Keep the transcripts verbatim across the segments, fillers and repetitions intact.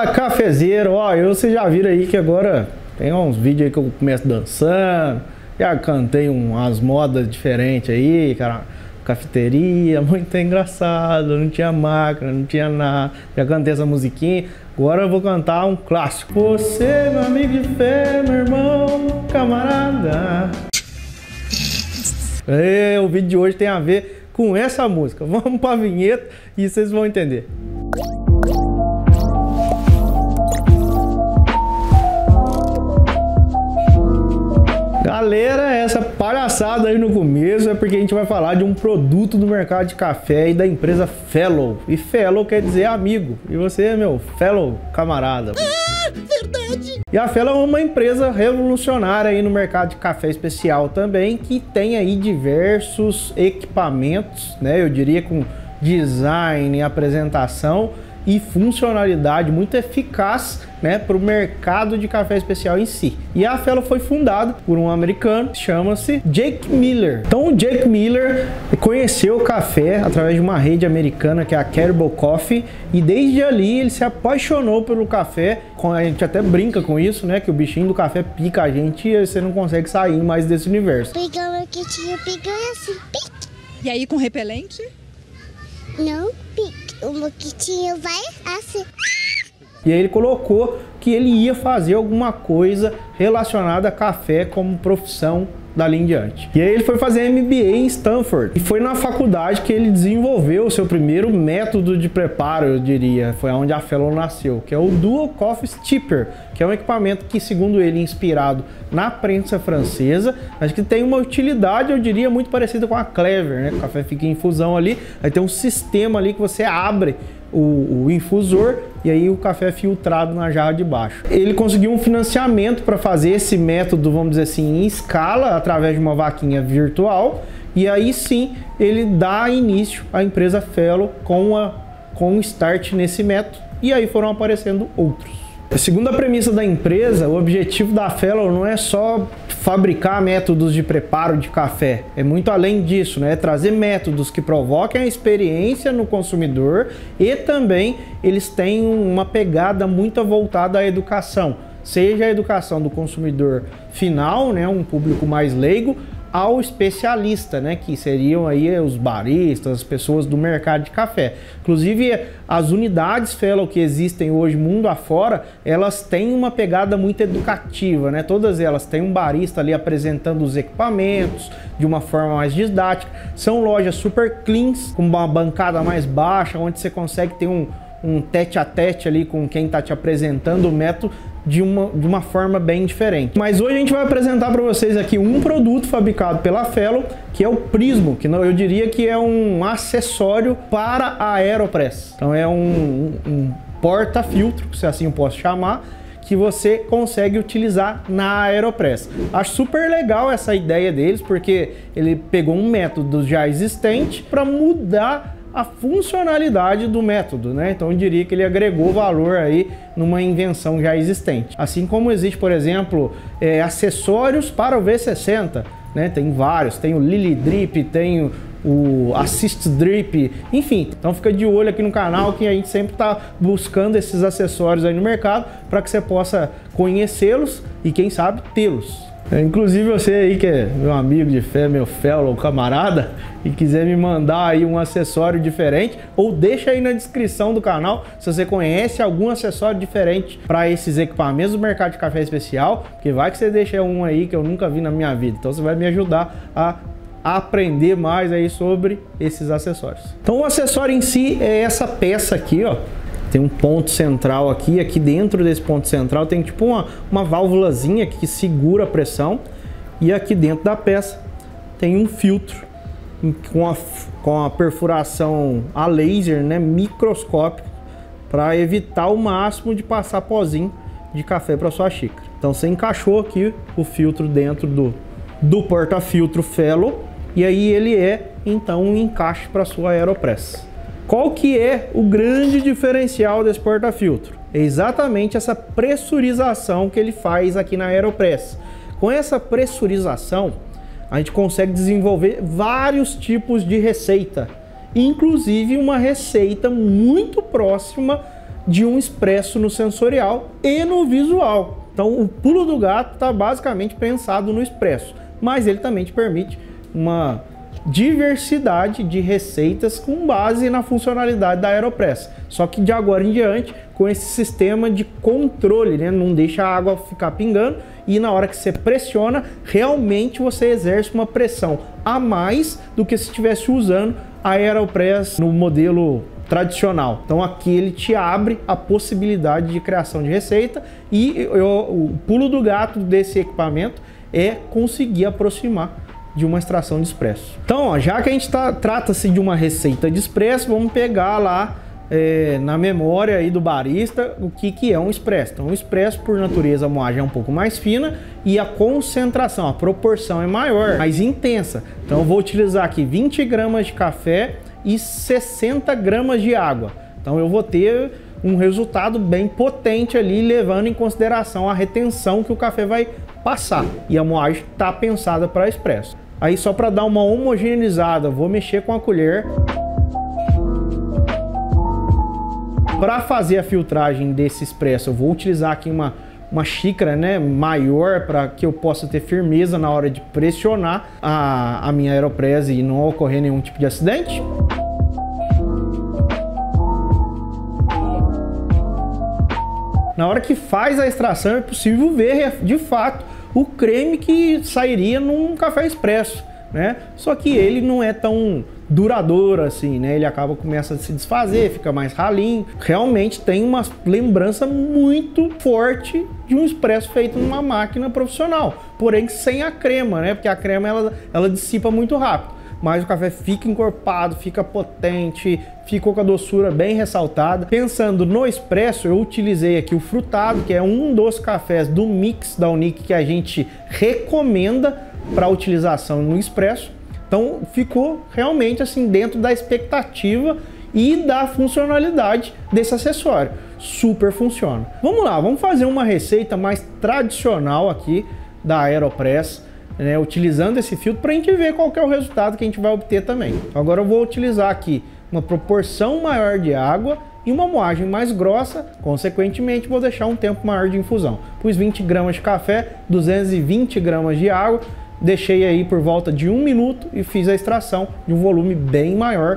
Fala, cafezeiro. Ó, eu, vocês já viram aí que agora tem uns vídeos aí que eu começo dançando. Já cantei umas modas diferentes aí, cara. Cafeteria, muito engraçado. Não tinha máquina, não tinha nada. Já cantei essa musiquinha. Agora eu vou cantar um clássico. Você, meu amigo de fé, meu irmão, camarada. É, o vídeo de hoje tem a ver com essa música. Vamos pra vinheta e vocês vão entender. Galera, essa palhaçada aí no começo é porque a gente vai falar de um produto do mercado de café e da empresa Fellow. E Fellow quer dizer amigo. E você é meu fellow camarada. Ah, verdade! E a Fellow é uma empresa revolucionária aí no mercado de café especial também, que tem aí diversos equipamentos, né? Eu diria com design, apresentação e funcionalidade muito eficaz, né, para o mercado de café especial em si. E a Fellow foi fundada por um americano, chama-se Jake Miller. Então o Jake Miller conheceu o café através de uma rede americana que é a Caribou Coffee, e desde ali ele se apaixonou pelo café. A gente até brinca com isso, né, que o bichinho do café pica a gente e você não consegue sair mais desse universo. Pegar uma quietinha, pegar assim, pique. E aí com repelente? Não, pique. O moquitinho vai assim. E aí ele colocou que ele ia fazer alguma coisa relacionada a café como profissão dali em diante. E aí ele foi fazer M B A em Stanford. E foi na faculdade que ele desenvolveu o seu primeiro método de preparo, eu diria. Foi onde a Fellow nasceu, que é o Dual Coffee Steeper, que é um equipamento que, segundo ele, inspirado na prensa francesa, acho que tem uma utilidade, eu diria, muito parecida com a Clever, né? O café fica em infusão ali, aí tem um sistema ali que você abre o, o infusor e aí o café é filtrado na jarra de baixo. Ele conseguiu um financiamento para fazer esse método, vamos dizer assim, em escala, através de uma vaquinha virtual, e aí sim ele dá início à empresa Fellow com, a, com um start nesse método, e aí foram aparecendo outros. Segundo a premissa da empresa, o objetivo da Fellow não é só fabricar métodos de preparo de café, é muito além disso, né? É trazer métodos que provoquem a experiência no consumidor, e também eles têm uma pegada muito voltada à educação, seja a educação do consumidor final, né, um público mais leigo, ao especialista, né, que seriam aí os baristas, as pessoas do mercado de café. Inclusive, as unidades Fellow que existem hoje mundo afora, elas têm uma pegada muito educativa, né? Todas elas têm um barista ali apresentando os equipamentos de uma forma mais didática. São lojas super cleans, com uma bancada mais baixa, onde você consegue ter um, um tete a tete ali com quem está te apresentando o método de uma, de uma forma bem diferente. Mas hoje a gente vai apresentar para vocês aqui um produto fabricado pela Fellow, que é o Prismo, que eu diria que é um acessório para a AeroPress. Então é um, um porta-filtro, se assim eu posso chamar, que você consegue utilizar na AeroPress. Acho super legal essa ideia deles, porque ele pegou um método já existente para mudar a funcionalidade do método, né? Então eu diria que ele agregou valor aí numa invenção já existente. Assim como existe, por exemplo, é, acessórios para o V sessenta, né? Tem vários, tem o Lily Drip, tem o, o Assist Drip, enfim. Então fica de olho aqui no canal que a gente sempre está buscando esses acessórios aí no mercado para que você possa conhecê-los e quem sabe tê-los. Inclusive você aí que é meu amigo de fé, meu fellow camarada, e quiser me mandar aí um acessório diferente, ou deixa aí na descrição do canal se você conhece algum acessório diferente para esses equipamentos do mercado de café especial, porque vai que você deixa um aí que eu nunca vi na minha vida. Então você vai me ajudar a aprender mais aí sobre esses acessórios. Então o acessório em si é essa peça aqui, ó. Tem um ponto central aqui, aqui dentro desse ponto central tem tipo uma, uma válvulazinha que segura a pressão, e aqui dentro da peça tem um filtro com a, com a perfuração a laser, né, microscópica, para evitar o máximo de passar pozinho de café para sua xícara. Então você encaixou aqui o filtro dentro do, do porta-filtro Fellow, e aí ele é então um encaixe para sua AeroPress. Qual que é o grande diferencial desse porta-filtro? É exatamente essa pressurização que ele faz aqui na AeroPress. Com essa pressurização, a gente consegue desenvolver vários tipos de receita, inclusive uma receita muito próxima de um expresso no sensorial e no visual. Então o pulo do gato está basicamente pensado no expresso, mas ele também te permite uma diversidade de receitas com base na funcionalidade da AeroPress, só que de agora em diante com esse sistema de controle, né? Não deixa a água ficar pingando e na hora que você pressiona, realmente você exerce uma pressão a mais do que se estivesse usando a AeroPress no modelo tradicional. Então aqui ele te abre a possibilidade de criação de receita e eu, o pulo do gato desse equipamento é conseguir aproximar de uma extração de expresso. Então, ó, já que a gente tá, trata-se de uma receita de expresso, vamos pegar lá é, na memória aí do barista o que, que é um expresso. Então, o expresso, por natureza, a moagem é um pouco mais fina e a concentração, a proporção é maior, mais intensa. Então, eu vou utilizar aqui vinte gramas de café e sessenta gramas de água. Então, eu vou ter um resultado bem potente ali, levando em consideração a retenção que o café vai passar. E a moagem está pensada para expresso. Aí só para dar uma homogeneizada, vou mexer com a colher. Para fazer a filtragem desse expresso, eu vou utilizar aqui uma, uma xícara, né, maior para que eu possa ter firmeza na hora de pressionar a, a minha AeroPress e não ocorrer nenhum tipo de acidente. Na hora que faz a extração é possível ver de fato o creme que sairia num café expresso, né? Só que ele não é tão duradouro assim, né? Ele acaba começa a se desfazer, fica mais ralinho. Realmente tem uma lembrança muito forte de um expresso feito numa máquina profissional, porém sem a crema, né? Porque a crema ela, ela dissipa muito rápido. Mas o café fica encorpado, fica potente, ficou com a doçura bem ressaltada. Pensando no expresso, eu utilizei aqui o frutado, que é um dos cafés do mix da Unique que a gente recomenda para utilização no expresso. Então ficou realmente assim dentro da expectativa e da funcionalidade desse acessório. Super funciona. Vamos lá, vamos fazer uma receita mais tradicional aqui da AeroPress, né, utilizando esse filtro para a gente ver qual que é o resultado que a gente vai obter também. Agora eu vou utilizar aqui uma proporção maior de água e uma moagem mais grossa, consequentemente vou deixar um tempo maior de infusão. Pus vinte gramas de café, duzentos e vinte gramas de água, deixei aí por volta de um minuto e fiz a extração de um volume bem maior.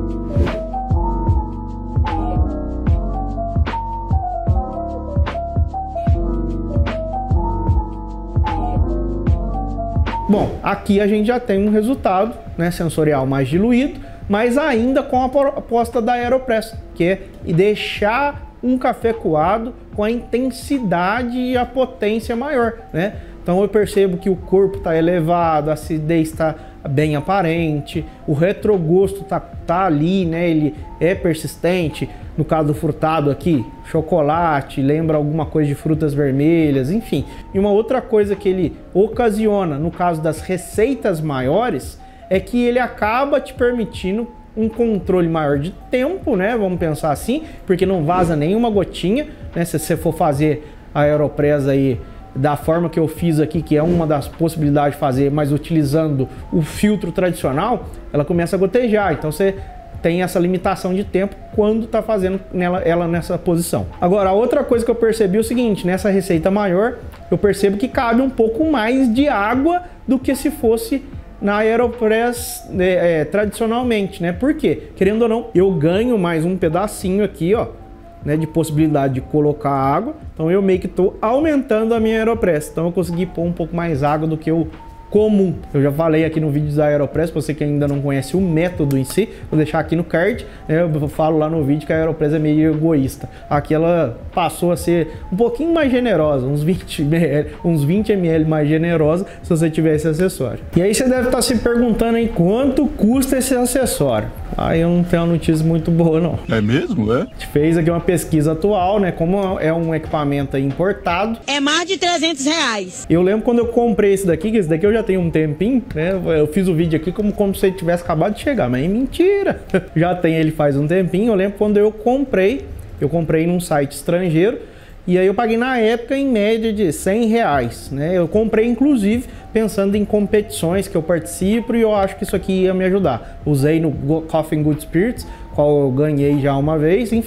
Bom, aqui a gente já tem um resultado, né, sensorial mais diluído, mas ainda com a proposta da AeroPress, que é deixar um café coado com a intensidade e a potência maior, né? Então eu percebo que o corpo está elevado, a acidez está bem aparente, o retrogosto está tá ali, né? Ele é persistente. No caso do frutado aqui, chocolate, lembra alguma coisa de frutas vermelhas, enfim. E uma outra coisa que ele ocasiona, no caso das receitas maiores, é que ele acaba te permitindo um controle maior de tempo, né? Vamos pensar assim, porque não vaza nenhuma gotinha, né? Se você for fazer a AeroPress aí da forma que eu fiz aqui, que é uma das possibilidades de fazer, mas utilizando o filtro tradicional, ela começa a gotejar. Então você tem essa limitação de tempo quando está fazendo nela, ela nessa posição. Agora, a outra coisa que eu percebi é o seguinte, nessa receita maior, eu percebo que cabe um pouco mais de água do que se fosse na AeroPress é, é, tradicionalmente, né? Por quê? Querendo ou não, eu ganho mais um pedacinho aqui, ó, né, de possibilidade de colocar água. Então eu meio que estou aumentando a minha AeroPress. Então eu consegui pôr um pouco mais água do que o comum. Eu já falei aqui no vídeo da AeroPress, para você que ainda não conhece o método em si, vou deixar aqui no card, né? Eu falo lá no vídeo que a AeroPress é meio egoísta. Aqui ela passou a ser um pouquinho mais generosa, uns vinte mililitros, uns vinte mililitros mais generosa se você tiver esse acessório. E aí você deve estar se perguntando aí quanto custa esse acessório. Aí eu não tenho uma notícia muito boa não. É mesmo, é? A gente fez aqui uma pesquisa atual, né? Como é um equipamento importado, é mais de trezentos reais. Eu lembro quando eu comprei esse daqui, que esse daqui eu já tenho um tempinho, né? Eu fiz o vídeo aqui como, como se ele tivesse acabado de chegar, mas é mentira. Já tem ele faz um tempinho. Eu lembro quando eu comprei, eu comprei num site estrangeiro, e aí eu paguei na época em média de cem reais, né? Eu comprei inclusive pensando em competições que eu participo e eu acho que isso aqui ia me ajudar. Usei no Coffee and Good Spirits, qual eu ganhei já uma vez, enfim.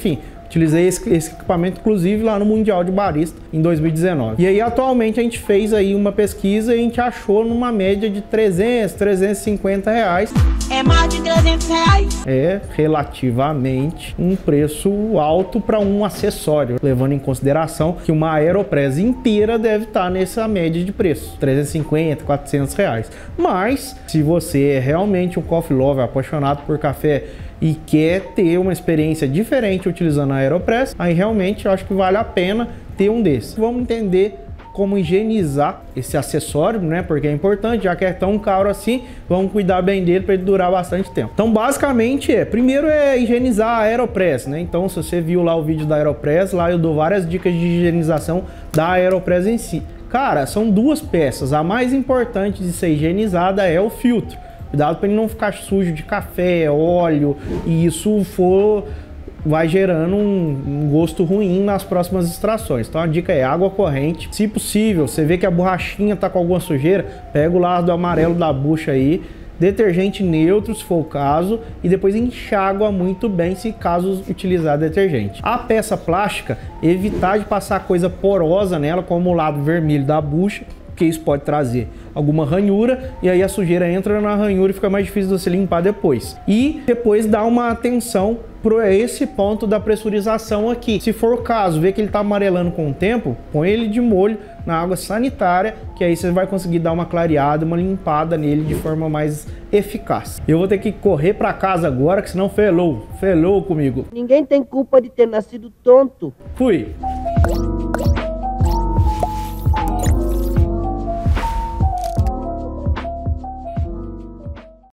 Utilizei esse, esse equipamento, inclusive, lá no Mundial de Barista, em dois mil e dezenove. E aí, atualmente, a gente fez aí uma pesquisa e a gente achou numa média de trezentos, trezentos e cinquenta reais. É mais de trezentos reais. É relativamente um preço alto para um acessório, levando em consideração que uma Aeropress inteira deve estar nessa média de preço, trezentos e cinquenta, quatrocentos reais. Mas, se você é realmente um coffee lover, apaixonado por café e quer ter uma experiência diferente utilizando a Aeropress, aí realmente eu acho que vale a pena ter um desses. Vamos entender como higienizar esse acessório, né? Porque é importante, já que é tão caro assim, vamos cuidar bem dele para ele durar bastante tempo. Então, basicamente, é, primeiro é higienizar a Aeropress, né? Então, se você viu lá o vídeo da Aeropress, lá eu dou várias dicas de higienização da Aeropress em si. Cara, são duas peças. A mais importante de ser higienizada é o filtro. Cuidado para ele não ficar sujo de café, óleo, e isso for vai gerando um, um gosto ruim nas próximas extrações. Então a dica é água corrente. Se possível, você vê que a borrachinha tá com alguma sujeira, pega o lado amarelo da bucha aí, detergente neutro, se for o caso, e depois enxágua muito bem, se caso utilizar detergente. A peça plástica, evitar de passar coisa porosa nela, como o lado vermelho da bucha, porque isso pode trazer alguma ranhura, e aí a sujeira entra na ranhura e fica mais difícil de você limpar depois. E depois dá uma atenção para esse ponto da pressurização aqui. Se for o caso, ver que ele está amarelando com o tempo, põe ele de molho na água sanitária, que aí você vai conseguir dar uma clareada, uma limpada nele de forma mais eficaz. Eu vou ter que correr para casa agora, que senão felou, felou comigo. Ninguém tem culpa de ter nascido tonto. Fui!